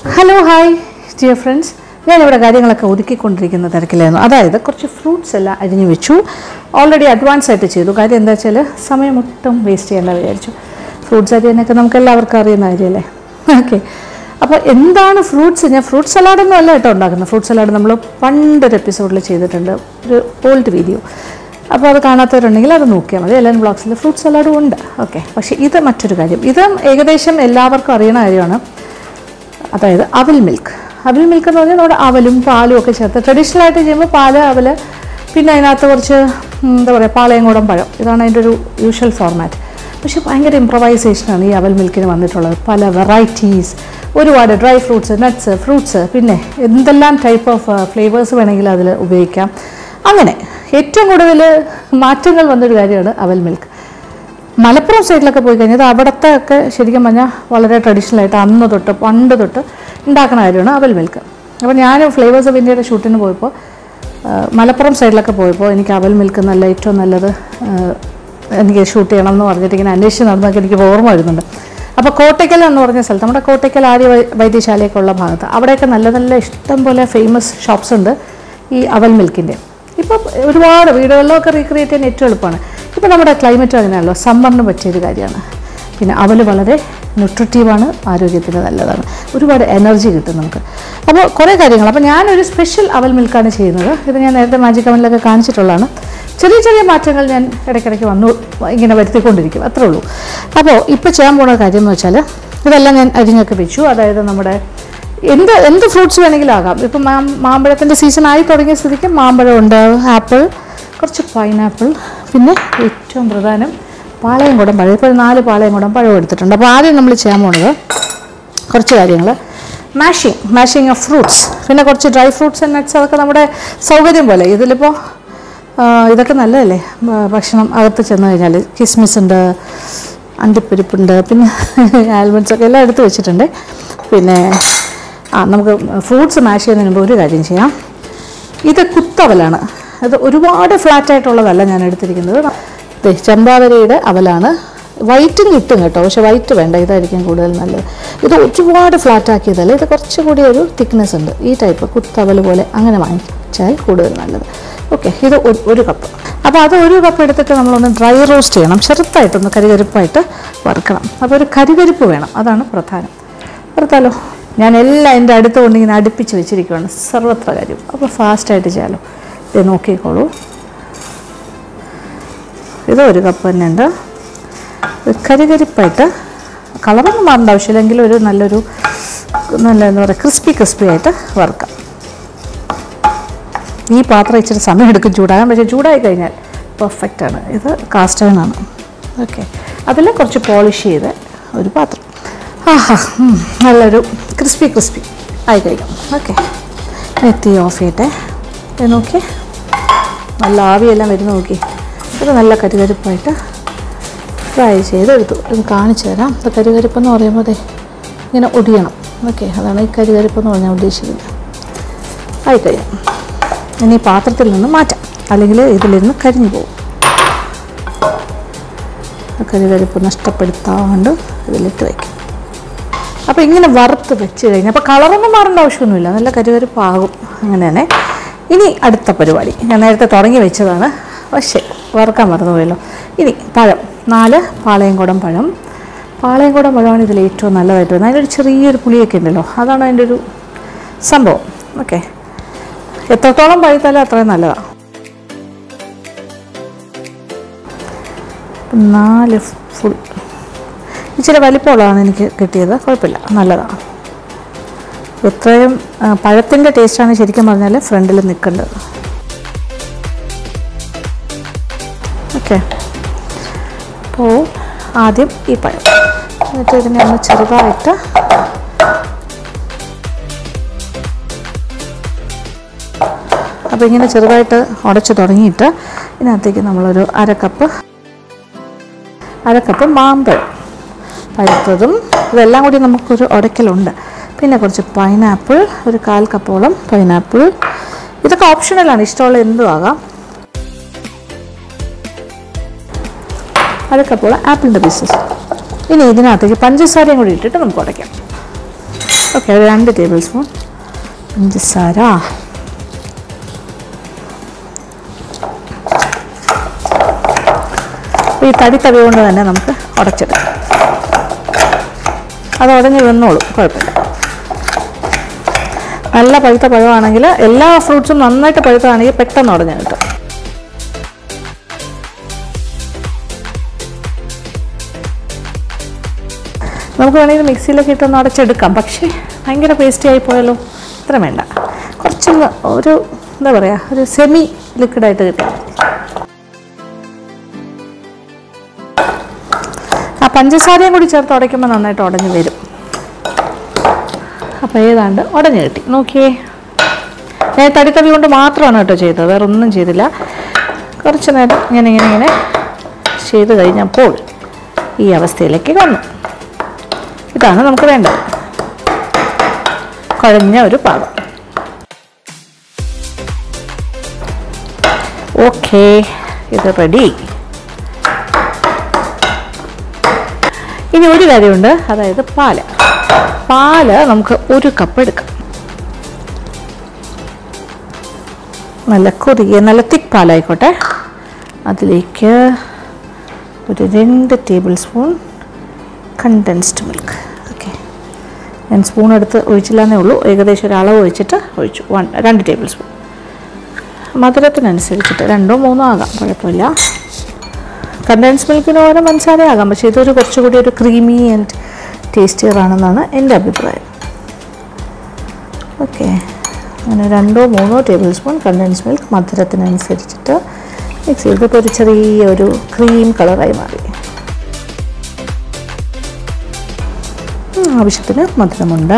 Hello, hi, dear friends. ഞാൻ ഇവിടെ കാര്യങ്ങളൊക്കെ ഒതുക്കിക്കൊണ്ടിരിക്കുന്ന തിരക്കിലായിരുന്നു. അതായത് കുറച്ച് ഫ്രൂട്ട്സ് എല്ലാം അരിഞ്ഞു വെച്ചു. ഓൾറെഡി അഡ്വാൻസ് ആയിട്ട് ചെയ്തു. കാര്യം എന്താ വെച്ചാൽ സമയം ഒട്ടും വേസ്റ്റ് ചെയ്യേണ്ട വിചാരിച്ചു. ഫ്രൂട്ട്സ് അരിയാനൊക്കെ നമുക്ക് എല്ലാവർക്കും അറിയുന്ന കാര്യമല്ലേ. ഓക്കെ, അപ്പോൾ എന്താണ് ഫ്രൂട്ട്സ്? ഞാൻ ഫ്രൂട്ട് സലാഡൊന്നും അല്ല കേട്ടോ ഉണ്ടാക്കുന്നത്. ഫ്രൂട്ട് സലാഡ് നമ്മൾ പണ്ടൊരു എപ്പിസോഡിൽ ചെയ്തിട്ടുണ്ട്, ഒരു ഓൾഡ് വീഡിയോ. അപ്പോൾ അത് കാണാത്തവരുണ്ടെങ്കിൽ അത് നോക്കിയാൽ മതി. എല്ലാവരും ബ്ലോഗ്സിൽ ഫ്രൂട്ട് സലാഡും ഉണ്ട്. ഓക്കെ, പക്ഷേ ഇത് മറ്റൊരു കാര്യം. ഇത് ഏകദേശം എല്ലാവർക്കും അറിയുന്ന കാര്യമാണ്. അതായത് അവൽ മിൽക്ക്. അവൽ മിൽക്ക് എന്ന് പറഞ്ഞാൽ നമ്മുടെ അവലും പാലും ഒക്കെ ചേർത്ത് ട്രഡീഷണലായിട്ട് ചെയ്യുമ്പോൾ പാല്, അവൽ, പിന്നെ അതിനകത്ത് കുറച്ച് എന്താ പറയുക പാളയംകോടൻ പഴം. ഇതാണ് അതിൻ്റെ ഒരു യൂഷ്വൽ ഫോർമാറ്റ്. പക്ഷേ ഭയങ്കര ഇംപ്രവൈസേഷനാണ് ഈ അവൽ മിൽക്കിന് വന്നിട്ടുള്ളത്. പല വെറൈറ്റീസ്, ഒരുപാട് ഡ്രൈ ഫ്രൂട്ട്സ്, നട്ട്സ്, ഫ്രൂട്ട്സ്, പിന്നെ എന്തെല്ലാം ടൈപ്പ് ഓഫ് ഫ്ലേവേഴ്സ് വേണമെങ്കിലും അതിൽ ഉപയോഗിക്കാം. അങ്ങനെ ഏറ്റവും കൂടുതൽ മാറ്റങ്ങൾ വന്നൊരു കാര്യമാണ് അവൽ മിൽക്ക്. മലപ്പുറം സൈഡിലൊക്കെ പോയി കഴിഞ്ഞാൽ അവിടുത്തെ ഒക്കെ ശരിക്കും പറഞ്ഞാൽ വളരെ ട്രഡീഷണലായിട്ട് അന്ന് തൊട്ട് പണ്ട് തൊട്ട് ഉണ്ടാക്കുന്ന കാര്യമാണ് അവൽ മിൽക്ക്. അപ്പോൾ ഞാൻ ഫ്ലേവേഴ്സ് ഓഫ് ഇന്ത്യയുടെ ഷൂട്ടിന് പോയപ്പോൾ മലപ്പുറം സൈഡിലൊക്കെ പോയപ്പോൾ എനിക്ക് അവൽ മിൽക്ക് ഏറ്റവും നല്ലത് എനിക്ക് ഷൂട്ട് ചെയ്യണം എന്ന് പറഞ്ഞിട്ട് ഇങ്ങനെ അന്വേഷിച്ച് നടന്നൊക്കെ എനിക്ക് ഓർമ്മ വരുന്നുണ്ട്. അപ്പോൾ കോട്ടയ്ക്കൽ എന്ന് പറഞ്ഞ സ്ഥലത്ത്, നമ്മുടെ കോട്ടയ്ക്കൽ ആര്യ വൈദ്യശാലയൊക്കെ ഉള്ള ഭാഗത്ത്, അവിടെയൊക്കെ നല്ല നല്ല ഇഷ്ടം പോലെ ഫേമസ് ഷോപ്സ് ഉണ്ട് ഈ അവൽ മിൽക്കിൻ്റെ. ഇപ്പോൾ ഒരുപാട് വീടുകളിലൊക്കെ റീക്രിയേറ്റ് ചെയ്യാൻ ഏറ്റവും എളുപ്പമാണ്. ഇപ്പോൾ നമ്മുടെ ക്ലൈമറ്റ് അങ്ങനെയാണല്ലോ, സമ്മറിന് പറ്റിയൊരു കാര്യമാണ്. പിന്നെ അവൽ വളരെ ന്യൂട്രിറ്റീവാണ്, ആരോഗ്യത്തിന് നല്ലതാണ്, ഒരുപാട് എനർജി കിട്ടും നമുക്ക്. അപ്പോൾ കുറേ കാര്യങ്ങൾ. അപ്പോൾ ഞാനൊരു സ്പെഷ്യൽ അവൽ മിൽക്കാണ് ചെയ്യുന്നത്. ഇത് ഞാൻ നേരത്തെ മാജിക് അവനിലൊക്കെ കാണിച്ചിട്ടുള്ളതാണ്. ചെറിയ ചെറിയ മാറ്റങ്ങൾ ഞാൻ ഇടയ്ക്കിടയ്ക്ക് ഇങ്ങനെ വരുത്തിക്കൊണ്ടിരിക്കും, അത്രേ ഉള്ളൂ. അപ്പോൾ ഇപ്പോൾ ചെയ്യാൻ പോകുന്ന കാര്യം എന്ന് വെച്ചാൽ ഇതെല്ലാം ഞാൻ അരിഞ്ഞൊക്കെ വെച്ചു. അതായത് നമ്മുടെ എന്ത് ഫ്രൂട്ട്സ് വേണമെങ്കിലും ആകാം. ഇപ്പം മാമ്പഴത്തിൻ്റെ സീസൺ ആയി തുടങ്ങിയ സ്ഥിതിക്ക് മാമ്പഴമുണ്ട്, ആപ്പിൾ, കുറച്ച് പൈനാപ്പിൾ, പിന്നെ ഏറ്റവും പ്രധാനം പാളയംകോടൻ പഴം. ഇപ്പോൾ 4 പാളയംകോടൻ പഴം എടുത്തിട്ടുണ്ട്. അപ്പോൾ ആദ്യം നമ്മൾ ചെയ്യാൻ പോകുന്നത് കുറച്ച് കാര്യങ്ങൾ, മാഷിങ് ഓഫ് ഫ്രൂട്ട്സ്, പിന്നെ കുറച്ച് ഡ്രൈ ഫ്രൂട്ട്സ് ആൻഡ് നട്ട്സ്. അതൊക്കെ നമ്മുടെ സൗകര്യം പോലെ. ഇതിലിപ്പോൾ ഇതൊക്കെ നല്ലതല്ലേ ഭക്ഷണം അകത്ത് ചെന്ന് കഴിഞ്ഞാൽ. കിസ്മിസ് ഉണ്ട്, അണ്ടിപ്പരിപ്പുണ്ട്, പിന്നെ ആൽമണ്ട്സൊക്കെ എല്ലാം എടുത്ത് വെച്ചിട്ടുണ്ട്. പിന്നെ നമുക്ക് ഫ്രൂട്ട്സ് മാഷ് ചെയ്യുന്നതിന് മുമ്പ് ഒരു കാര്യം ചെയ്യാം. ഇത് കുത്തവലാണ്. അത് ഒരുപാട് ഫ്ലാറ്റായിട്ടുള്ളതല്ല ഞാൻ എടുത്തിരിക്കുന്നത്. ചമ്പാവരിയുടെ അവലാണ്. വൈറ്റും കിട്ടും കേട്ടോ, പക്ഷെ വൈറ്റ് വേണ്ട, ഇതായിരിക്കും കൂടുതൽ നല്ലത്. ഇത് ഒരുപാട് ഫ്ലാറ്റാക്കിയതല്ല, ഇത് കുറച്ചുകൂടി ഒരു തിക്നെസ് ഉണ്ട്. ഈ ടൈപ്പ് കുത്തവൽ പോലെ അങ്ങനെ വാങ്ങിച്ചാൽ കൂടുതൽ നല്ലത്. ഓക്കെ, ഇത് 1 കപ്പ്. അപ്പോൾ അത് 1 കപ്പ് എടുത്തിട്ട് നമ്മളൊന്ന് ഡ്രൈ റോസ്റ്റ് ചെയ്യണം, ചെറുതായിട്ടൊന്ന് കരികരിപ്പായിട്ട് വറുക്കണം. അപ്പോൾ ഒരു കരികരിപ്പ് വേണം, അതാണ് പ്രധാനം. വറുത്താലോ? ഞാൻ എല്ലാം എൻ്റെ അടുത്ത് കൊണ്ടിങ്ങനെ അടുപ്പിച്ച് വെച്ചിരിക്കുകയാണ്, സർവത്ര കാര്യം. അപ്പോൾ ഫാസ്റ്റായിട്ട് ചെയ്യാലോ. ഇത് നോക്കിക്കോളൂ, ഇത് 1 കപ്പ് തന്നെ ഉണ്ട്. കരികരിപ്പായിട്ട്, കളറൊന്നും മാറേണ്ട ആവശ്യമില്ലെങ്കിലും ഒരു നല്ല എന്താ പറയുക ക്രിസ്പി ആയിട്ട് വറുക്കാം. ഈ പാത്രം ഇച്ചിരി സമയം എടുക്കും ചൂടാകാൻ, പക്ഷേ ചൂടായി കഴിഞ്ഞാൽ പെർഫെക്റ്റാണ്. ഇത് കാസ്റ്റ് അയണാണ്. ഓക്കെ, അതിൽ കുറച്ച് പോളിഷ് ചെയ്ത് ഒരു പാത്രം. നല്ലൊരു ക്രിസ്പി ആയി കഴിയും. ഓക്കെ, തീ ഓഫ് ചെയ്യട്ടെ. ഇത് നോക്കി, നല്ല ആവിയെല്ലാം വരുന്ന നോക്കി. ഇത് നല്ല കരികരിപ്പായിട്ട് ഫ്രൈ ചെയ്തെടുത്തു. ഇത് കാണിച്ചു തരാം. ഇത് കരികരിപ്പെന്ന് പറയുമ്പോൾ ഇങ്ങനെ ഒടിയണം. ഓക്കെ, അതാണ് ഈ കരികരിപ്പെന്ന് പറഞ്ഞാൽ ഉദ്ദേശിക്കുന്നത്. ആയി കഴിയാം. ഇനി പാത്രത്തിൽ നിന്ന് മാറ്റാം, അല്ലെങ്കിൽ ഇതിലിരുന്ന് കരിഞ്ഞു പോകും. കരികരിപ്പ് നഷ്ടപ്പെടുത്താണ്ട് ഇതിലിട്ട് വയ്ക്കും. അപ്പോൾ ഇങ്ങനെ വറുത്ത് വെച്ച് കഴിഞ്ഞാൽ അപ്പോൾ കളറൊന്നും മാറേണ്ട ആവശ്യമൊന്നുമില്ല, നല്ല കരികരിപ്പാകും. അങ്ങനെ തന്നെ ഇനി അടുത്ത പരിപാടി ഞാൻ നേരത്തെ തുടങ്ങി വെച്ചതാണ്, പക്ഷേ വറുക്കാൻ മറന്നുപോയല്ലോ. ഇനി പഴം, 4 പാളയംകോടൻ പഴം. പാളയംകോടൻ പഴമാണ് ഇതിൽ ഏറ്റവും നല്ലതായിട്ട് വരുന്നത്. അതിനൊരു ചെറിയൊരു പുളിയൊക്കെ ഉണ്ടല്ലോ, അതാണ് അതിൻ്റെ ഒരു സംഭവം. ഓക്കെ, എത്രത്തോളം പഴുത്താലും അത്രയും നല്ലതാണ്. 4 ഫുൾ. ഇച്ചിരി വലിപ്പമുള്ളതാണ് എനിക്ക് കിട്ടിയത്, കുഴപ്പമില്ല, നല്ലതാണ്. എത്രയും പഴത്തിൻ്റെ ടേസ്റ്റാണ് ശരിക്കും പറഞ്ഞാൽ ഫ്രണ്ടിൽ നിൽക്കേണ്ടത്. ഓക്കെ, അപ്പോൾ ആദ്യം ഈ പഴം, എന്നിട്ട് ഇതിനെ ഒന്ന് ചെറുതായിട്ട് അപ്പോൾ ഇങ്ങനെ ചെറുതായിട്ട് ഉടച്ച് തുടങ്ങിയിട്ട് ഇതിനകത്തേക്ക് നമ്മളൊരു അര കപ്പ് മാമ്പഴം പഴുത്തതും ഇതെല്ലാം കൂടി നമുക്കൊരു ഉടയ്ക്കലുണ്ട്. പിന്നെ കുറച്ച് പൈനാപ്പിൾ, ഒരു 1/4 കപ്പോളം പൈനാപ്പിൾ. ഇതൊക്കെ ഓപ്ഷണലാണ്, ഇഷ്ടമുള്ള എന്തും ആകാം. അര കപ്പോളം ആപ്പിളിൻ്റെ പീസസ്. ഇനി ഇതിനകത്തേക്ക് പഞ്ചസാരയും കൂടി ഇട്ടിട്ട് നമുക്ക് ഉടയ്ക്കാം. ഓക്കെ, ഒരു 2 ടേബിൾ സ്പൂൺ പഞ്ചസാര. ഈ തടി കൊണ്ട് തന്നെ നമുക്ക് ഉടച്ചെടുക്കാം. അത് ഉടഞ്ഞ് വന്നോളും, കുഴപ്പമില്ല. നല്ല പഴുത്ത പഴമാണെങ്കിൽ, എല്ലാ ഫ്രൂട്ട്സും നന്നായിട്ട് പഴുത്തതാണെങ്കിൽ പെട്ടെന്ന് ഉടഞ്ഞ് കിട്ടും. നമുക്ക് വേണമെങ്കിൽ മിക്സിയിലൊക്കെ ഇട്ടൊന്ന് അടച്ചെടുക്കാം. പക്ഷേ ഭയങ്കര പേസ്റ്റി ആയി പോയാലോ, അത്ര വേണ്ട. കുറച്ചൊന്ന് ഒരു എന്താ പറയുക, ഒരു സെമി ലിക്വിഡായിട്ട് കിട്ടാം. ആ പഞ്ചസാരയും കൂടി ചേർത്ത് ഉടയ്ക്കുമ്പോൾ നന്നായിട്ട് ഉടഞ്ഞ് വരും. അപ്പോൾ ഏതാണ്ട് ഉടഞ്ഞ് കിട്ടി. നോക്കിയേ, ഞാൻ തടി കൊണ്ട് മാത്രമാണ് കേട്ടോ ചെയ്തത്, വേറെ ഒന്നും ചെയ്തില്ല. കുറച്ച് നേരം ഇങ്ങനെ ചെയ്ത് കഴിഞ്ഞപ്പോൾ ഈ അവസ്ഥയിലേക്ക് വന്നു. ഇതാണ് നമുക്ക് വേണ്ടത്, കുഴഞ്ഞ ഒരു പാകം. ഓക്കെ, ഇത് റെഡി. ഇനി ഒരു കാര്യമുണ്ട്, അതായത് പാല് നമുക്ക് 1 കപ്പ് എടുക്കാം. നല്ല തിക്ക് പാലായിക്കോട്ടെ. അതിലേക്ക് ഒരു 2 tablespoon condensed milk. Okay, ഞാൻ സ്പൂൺ എടുത്ത് ഒഴിച്ചില്ലെന്നേ ഉള്ളൂ, ഏകദേശം ഒരു അളവ് ഒഴിച്ചിട്ട് ഒഴിച്ചു. 2 ടേബിൾ സ്പൂൺ. മധുരത്തിനനുസരിച്ചിട്ട് 2ഓ 3ഓ ആകാം, കുഴപ്പമില്ല. കണ്ടൻസ്ഡ് മിൽക്കിന് പകരം പഞ്ചസാര ആകാം, പക്ഷേ ഇതൊരു കുറച്ചുകൂടി ഒരു ക്രീമി ആൻഡ് ടേസ്റ്റിയർ ആണെന്നാണ് എൻ്റെ അഭിപ്രായം. ഓക്കെ, അങ്ങനെ 2ഓ 3ഓ ടേബിൾ സ്പൂൺ കണ്ടൻസ്ഡ് മിൽക്ക് മധുരത്തിനനുസരിച്ചിട്ട് മിക്സ് ചെയ്തിപ്പോൾ ഒരു ചെറിയൊരു ക്രീം കളറായി മാറി. ആവശ്യത്തിന് മധുരമുണ്ട്.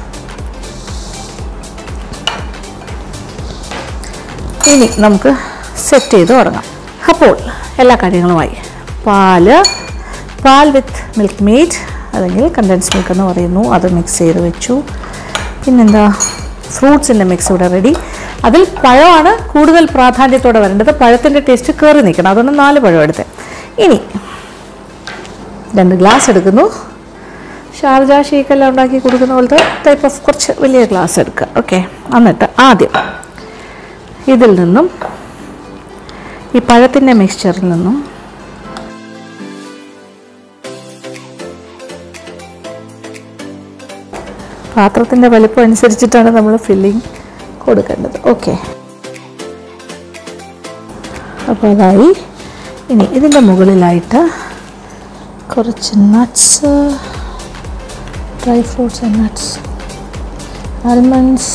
ഇനി നമുക്ക് സെറ്റ് ചെയ്ത് തുടങ്ങാം. അപ്പോൾ എല്ലാ കാര്യങ്ങളുമായി പാൽ വിത്ത് മിൽക്ക് മെയ്ഡ് അല്ലെങ്കിൽ കണ്ടൻസ് മിൽക്ക് എന്ന് പറയുന്നു, അത് മിക്സ് ചെയ്ത് വെച്ചു. പിന്നെന്താ, ഫ്രൂട്ട്സിൻ്റെ മിക്സ് ഇവിടെ റെഡി. അതിൽ പഴമാണ് കൂടുതൽ പ്രാധാന്യത്തോടെ വരേണ്ടത്, പഴത്തിൻ്റെ ടേസ്റ്റ് കയറി നിൽക്കണം. അതുകൊണ്ട് 4 പഴം എടുത്തേ. ഇനി 2 ഗ്ലാസ് എടുക്കുന്നു. ഷാർജ ഷേക്കെല്ലാം ഉണ്ടാക്കി കൊടുക്കുന്ന പോലത്തെ ടൈപ്പ് ഓഫ് കുറച്ച് വലിയ ഗ്ലാസ് എടുക്കുക. ഓക്കെ, എന്നിട്ട് ആദ്യം ഇതിൽ നിന്നും ഈ പഴത്തിൻ്റെ മിക്സ്ചറിൽ നിന്നും പാത്രത്തിൻ്റെ വലിപ്പം അനുസരിച്ചിട്ടാണ് നമ്മൾ ഫില്ലിങ് കൊടുക്കേണ്ടത്. ഓക്കെ, അപ്പോൾ അതായി. ഇനി ഇതിൻ്റെ മുകളിലായിട്ട് കുറച്ച് nuts, dry fruits and nuts, almonds,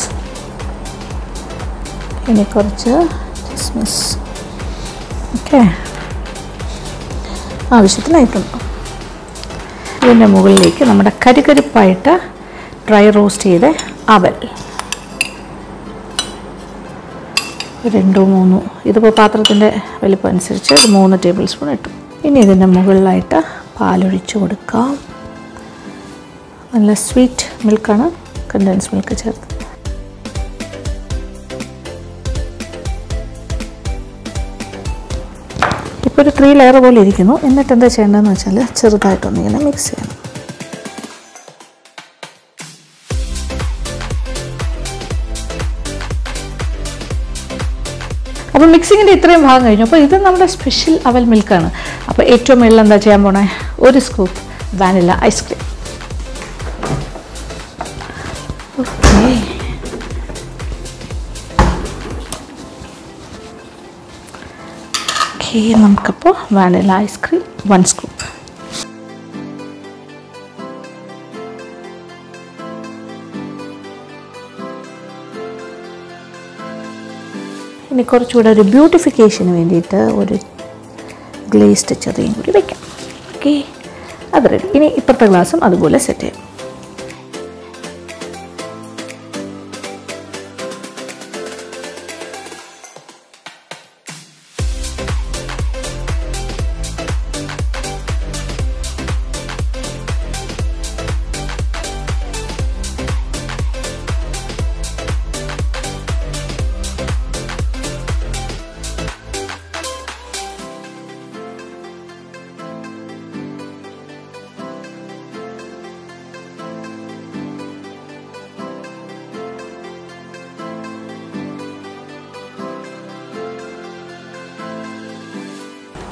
ഇനി കുറച്ച് കിസ്മിസ്. ഓക്കെ, ആവശ്യത്തിനായിട്ടുണ്ട്. ഇതിൻ്റെ മുകളിലേക്ക് നമ്മുടെ കരികരിപ്പായിട്ട് ഡ്രൈ റോസ്റ്റ് ചെയ്ത അവൽ 2 3, ഇതിപ്പോൾ പാത്രത്തിൻ്റെ വലിപ്പം അനുസരിച്ച് 3 ടേബിൾ സ്പൂൺ ഇട്ടു. ഇനി ഇതിൻ്റെ മുകളിലായിട്ട് പാലൊഴിച്ച് കൊടുക്കാം. നല്ല സ്വീറ്റ് മിൽക്കാണ്, കണ്ടൻസ് മിൽക്ക് ചേർത്ത്. ഇപ്പോൾ ഒരു 3 ലെയർ പോലെ ഇരിക്കുന്നു. എന്നിട്ട് എന്താ ചെയ്യേണ്ടതെന്ന് വെച്ചാൽ ചെറുതായിട്ടൊന്നിങ്ങനെ മിക്സ് ചെയ്യണം. അപ്പോൾ മിക്സിങ്ങിൻ്റെ ഇത്രയും ഭാഗം കഴിഞ്ഞു. അപ്പോൾ ഇത് നമ്മുടെ സ്പെഷ്യൽ അവൽ മിൽക്കാണ്. അപ്പോൾ ഏറ്റവും മുകളിൽ എന്താ ചെയ്യാൻ പോണേ, 1 സ്കൂപ്പ് വാനില ഐസ്ക്രീം. ഓക്കെ, നമുക്കപ്പോൾ വാനില ഐസ്ക്രീം 1 സ്കൂപ്പ്. ഇനി കുറച്ചുകൂടെ ഒരു ബ്യൂട്ടിഫിക്കേഷന് വേണ്ടിയിട്ട് ഒരു ഗ്ലേസ്ഡ് ചെറിയും കൂടി വയ്ക്കാം. ഓക്കെ, അത് റെഡി. ഇനി ഇപ്പുറത്തെ ഗ്ലാസും അതുപോലെ സെറ്റ് ചെയ്യാം.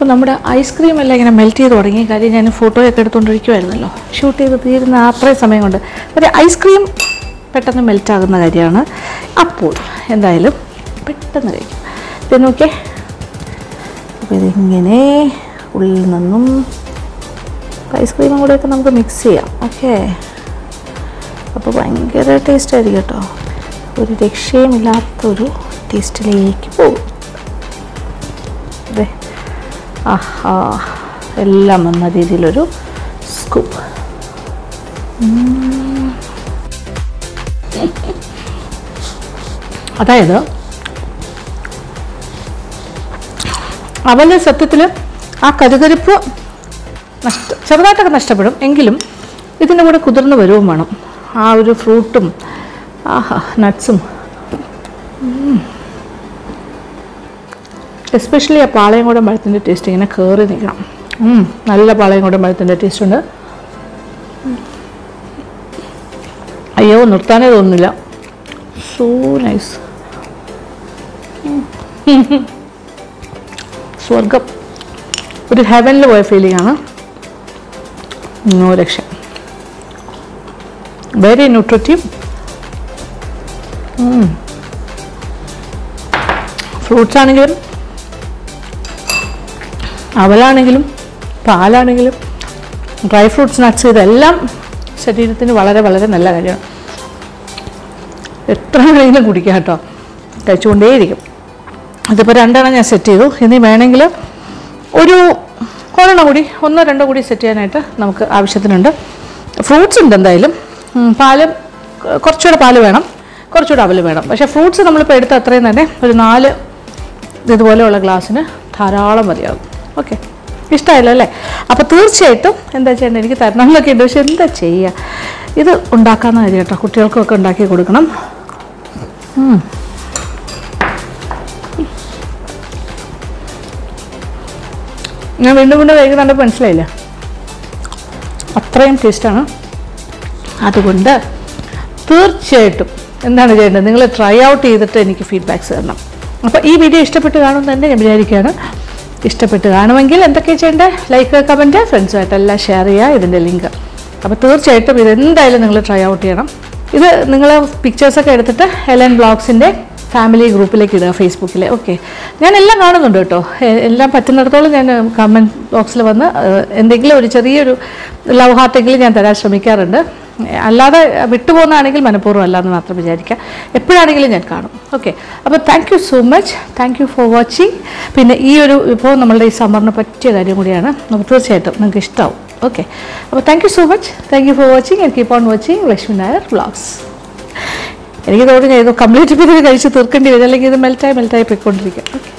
നമ്മുടെ ഐസ്ക്രീം എല്ലാം ഇങ്ങനെ മെൽറ്റ് ചെയ്ത് തുടങ്ങി. കാര്യം ഞാൻ ഫോട്ടോയൊക്കെ എടുത്തുകൊണ്ടിരിക്കുമായിരുന്നല്ലോ, ഷൂട്ട് ചെയ്ത് തീരുന്ന അത്രയും സമയം കൊണ്ട്. ഒരു ഐസ്ക്രീം പെട്ടെന്ന് മെൽറ്റാകുന്ന കാര്യമാണ്. അപ്പോൾ എന്തായാലും പെട്ടെന്ന് കഴിക്കും. ഇത് നോക്കിയേ, അപ്പോൾ ഇതിങ്ങനെ ഉള്ളിൽ നിന്നും ഐസ്ക്രീമും കൂടെയൊക്കെ നമുക്ക് മിക്സ് ചെയ്യാം. ഓക്കെ, അപ്പോൾ ഭയങ്കര ടേസ്റ്റ് ആയിരിക്കും കേട്ടോ. ഒരു രക്ഷയുമില്ലാത്തൊരു ടേസ്റ്റിലേക്ക് പോകും. അതെ, ആഹാ, എല്ലാം വന്ന രീതിയിലൊരു സ്കൂപ്പ്. അതായത് അവൻ്റെ സത്യത്തിൽ ആ കരുകരിപ്പ് ചെറുതായിട്ടൊക്കെ നഷ്ടപ്പെടും, എങ്കിലും ഇതിൻ്റെ കൂടെ കുതിർന്ന് വരുവും വേണം. ആ ഒരു ഫ്രൂട്ടും ആഹാ നട്ട്സും, എസ്പെഷ്യലി ആ പാളയംകോടൻ പഴത്തിൻ്റെ ടേസ്റ്റ് ഇങ്ങനെ കയറി നിൽക്കണം. നല്ല പാളയംകോടൻ പഴത്തിൻ്റെ ടേസ്റ്റ് ഉണ്ട്. അയ്യോ, നിർത്താനേ തോന്നുന്നില്ല. So nice. സ്വർഗം, ഒരു ഹെവനിൽ പോയ ഫീലിംഗ് ആണ്. നോ രക്ഷ. Very nutritive. ഫ്രൂട്ട്സ് ആണെങ്കിലും അവലാണെങ്കിലും പാലാണെങ്കിലും ഡ്രൈ ഫ്രൂട്ട്സ്, നട്ട്സ്, ഇതെല്ലാം ശരീരത്തിന് വളരെ വളരെ നല്ല കാര്യമാണ്. എത്ര വേണമെങ്കിലും കുടിക്കാം കേട്ടോ, കഴിച്ചുകൊണ്ടേയിരിക്കും. ഇതിപ്പോൾ 2 ഞാൻ സെറ്റ് ചെയ്തു. ഇനി വേണമെങ്കിൽ ഒരെണ്ണം കൂടി 1-2 കൂടി സെറ്റ് ചെയ്യാനായിട്ട് നമുക്ക് ആവശ്യത്തിനുണ്ട്. ഫ്രൂട്ട്സ് ഉണ്ട് എന്തായാലും. പാല് കുറച്ചുകൂടെ പാല് വേണം, കുറച്ചുകൂടെ അവൽ വേണം. പക്ഷേ ഫ്രൂട്ട്സ് നമ്മളിപ്പോൾ എടുത്ത അത്രയും തന്നെ ഒരു 4 ഇതുപോലെയുള്ള ഗ്ലാസ്സിന് ധാരാളം മതിയാകും. ഓക്കെ, ഇഷ്ടമായല്ലോ അല്ലേ? അപ്പോൾ തീർച്ചയായിട്ടും എന്താ ചെയ്യേണ്ടത്, എനിക്ക് തരണം എന്നൊക്കെ ഉണ്ട്, പക്ഷെ എന്താ ചെയ്യുക, ഇത് ഉണ്ടാക്കാമെന്ന് കാര്യം കേട്ടോ. കുട്ടികൾക്കൊക്കെ ഉണ്ടാക്കി കൊടുക്കണം. ഞാൻ വീണ്ടും കഴിക്കുന്നുണ്ട്, മനസ്സിലായില്ല, അത്രയും ടേസ്റ്റാണ്. അതുകൊണ്ട് തീർച്ചയായിട്ടും എന്താണ് ചെയ്യേണ്ടത്, നിങ്ങൾ ട്രൈ ഔട്ട് ചെയ്തിട്ട് എനിക്ക് ഫീഡ്ബാക്ക്സ് തരണം. അപ്പോൾ ഈ വീഡിയോ ഇഷ്ടപ്പെട്ട് കാണുമെന്ന് തന്നെ ഞാൻ വിചാരിക്കുകയാണ്. ഇഷ്ടപ്പെട്ട് കാണുമെങ്കിൽ എന്തൊക്കെ ചെയ്യേണ്ടത്, ലൈക്ക്, കമൻറ്റ്, ഫ്രണ്ട്സുമായിട്ടെല്ലാം ഷെയർ ചെയ്യുക ഇതിൻ്റെ ലിങ്ക്. അപ്പോൾ തീർച്ചയായിട്ടും ഇതെന്തായാലും നിങ്ങൾ ട്രൈ ഔട്ട് ചെയ്യണം. ഇത് നിങ്ങൾ പിക്ചേഴ്സൊക്കെ എടുത്തിട്ട് എലൻ ബ്ലോഗ്സിൻ്റെ ഫാമിലി ഗ്രൂപ്പിലേക്ക് ഇടുക, ഫേസ്ബുക്കിൽ. ഓക്കെ, ഞാൻ എല്ലാം കാണുന്നുണ്ട് കേട്ടോ. എല്ലാം പറ്റുന്നിടത്തോളം ഞാൻ കമൻറ്റ് ബോക്സിൽ വന്ന് എന്തെങ്കിലും ഒരു ചെറിയൊരു ലവ് ഹാർട്ടെങ്കിലും ഞാൻ തരാൻ ശ്രമിക്കാറുണ്ട്. അല്ലാതെ വിട്ടുപോകുന്നതാണെങ്കിൽ മനഃപൂർവ്വം അല്ലാന്ന് മാത്രം വിചാരിക്കുക. എപ്പോഴാണെങ്കിലും ഞാൻ കാണും. ഓക്കെ, അപ്പോൾ thank you so much. Thank you for watching. പിന്നെ ഈ ഒരു വിഭവം നമ്മളുടെ ഈ സമ്മറിന് പറ്റിയ കാര്യം കൂടിയാണ്. നമുക്ക് തീർച്ചയായിട്ടും നിങ്ങൾക്ക് ഇഷ്ടമാവും. ഓക്കെ, അപ്പോൾ thank you so much. Thank you for watching and keep on watching Lakshmi Nair vlogs. എനിക്ക് തോന്നുന്നു ഞാൻ ഇത് കംപ്ലീറ്റ് ചെയ്ത് കഴിച്ച് തീർക്കേണ്ടി വരും, അല്ലെങ്കിൽ ഇത് മെൽറ്റായി പോയിക്കൊണ്ടിരിക്കുക. ഓക്കെ.